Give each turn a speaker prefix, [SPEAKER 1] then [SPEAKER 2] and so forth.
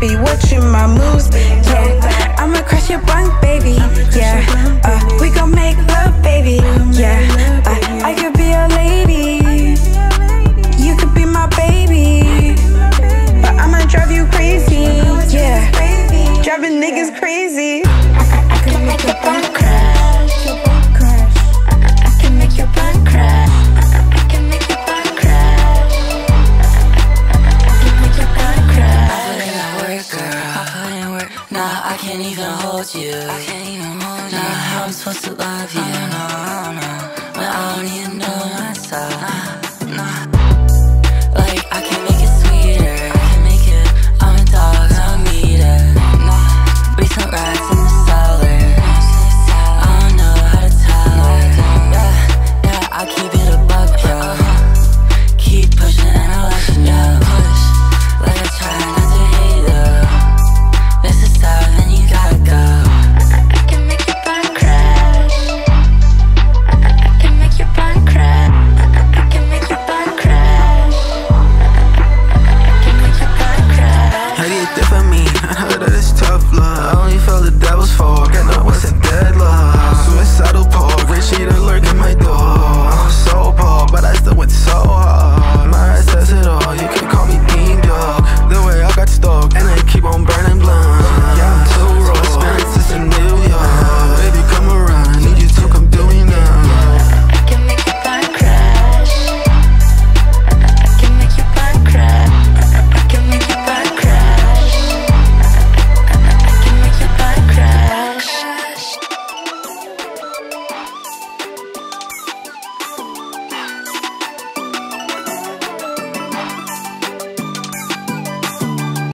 [SPEAKER 1] be watching my moves. Yeah, I'ma crush your bunk, baby. Yeah, we gon' make love, baby. Yeah, I could be a lady, you could be my baby, but I'ma drive you crazy. Yeah, driving niggas crazy.
[SPEAKER 2] I can make your bunk crash. I can make your bunk crash. I can make your bunk crash. I can make your bunk crash.
[SPEAKER 3] I put in that work, girl. I put in work. Nah, I can't even hold you. Nah, how I'm supposed to love you?